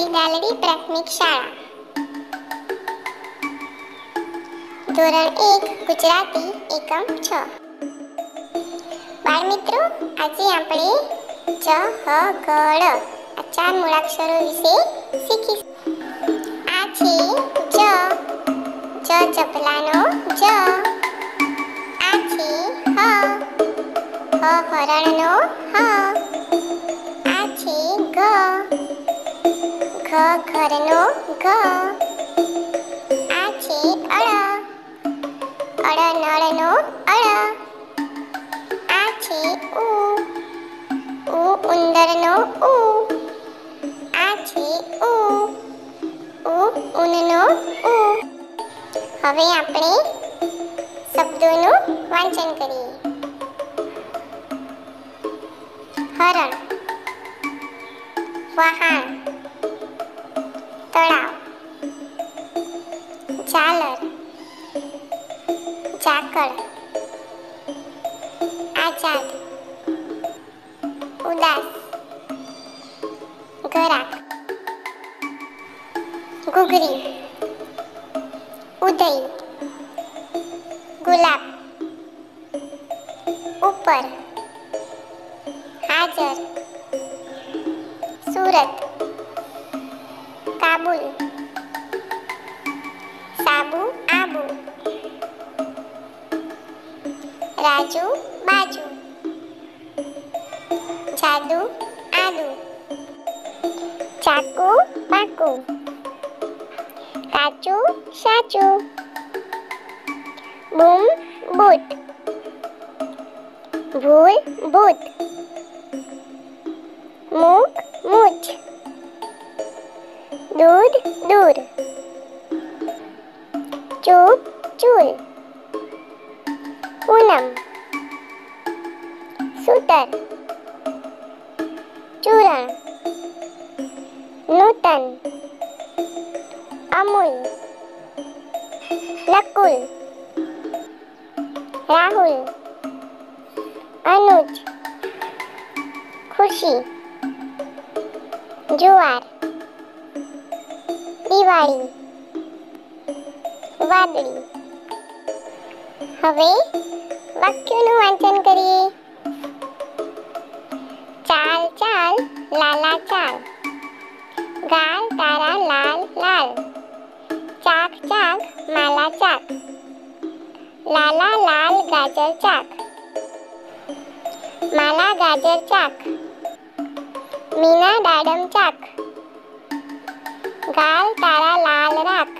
નવી દાલડી પ્રાથમિક શાળા ધોરણ 1 ગુજરાતી એકમ 6 બાળમિત્રો, આજે આપણે ચ હ ગ ળ આ 4 મૂળાક્ષરો વિશે શીખીશું. આ છે જ ચપલાનો જ. આ છે હ હરણનો હ. આ છે ઘ ઘરનો ઘ. આ છે નળનો અળ. આ છે ઉંદરનો ઉ. આ છે ઊનનો ઉ. હવે આપણે શબ્દોનું વાંચન કરીએ. હરણ, વહાણ, તળાવ, ઝાલર, ઝાકળ, આઝાદ, ઉદાસ, ઘરાક, ઘૂઘરી, ઉદય, ગુલાબ, ઉપર, હાજર, સુરત, કાબુલ, સાબુ આબુ, રાજુ બાજુ, જાદુ આદુ, ચાકુ પાકુ, કાચું સાચું, બૂમ બૂટ, ભૂલ ભૂત, મૂક મૂછ, દૂધ દૂર, ચૂપ ચૂલ, પૂનમ, સૂતર, ચૂરણ, નૂતન, અમૂલ, નકુલ, રાહુલ, અનુજ, ખુશી, જુવાર, દિવાળી, વાદળી. હવે વાક્યોનું વાંચન કરીએ. ચાલ ચાલ લાલા ચાલ, ગાલ તારા લાલ લાલ, ચાક ચાક માલા ચાક, લાલા લાલ ગાજર ચાક, માલા ગાજર ચાક, મીના દાડમ ચાક, ગાલ તારા લાલ રાખ,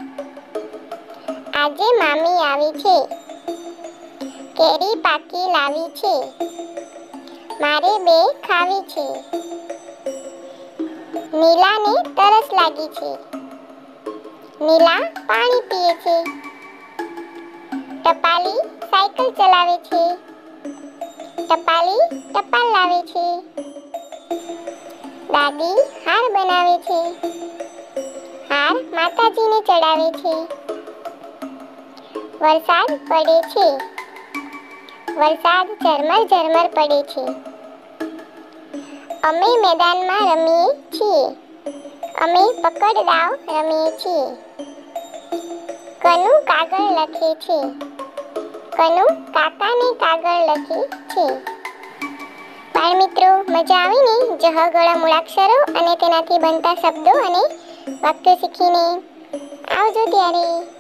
આજે મામી આવી છે, કેરી પાકી લાવી છે, મારે બે ખાવી છે, નીલાને તરસ લાગી છે, નીલા પાણી પીએ છે, ટપાલી સાયકલ ચલાવે છે, ટપાલી ટપાલ લાવે છે, દાદી હાર બનાવે છે, હાર માતાજીને ચડાવે છે, વરસાદ પડે છે, વરસાદ ઝરમર ઝરમર પડે છે, અમે મેદાનમાં રમીએ છીએ, અમે પકડ દાવ રમીએ છીએ, કનુ કાગળ લખે છે, કનુ કાકાને કાગળ લખે છે. બાળમિત્રો, મજા આવી ને જહ ગ ળ મૂળાક્ષરો અને તેનાથી બનતા શબ્દો અને વાક્યો શીખીને? આવજો ત્યારે.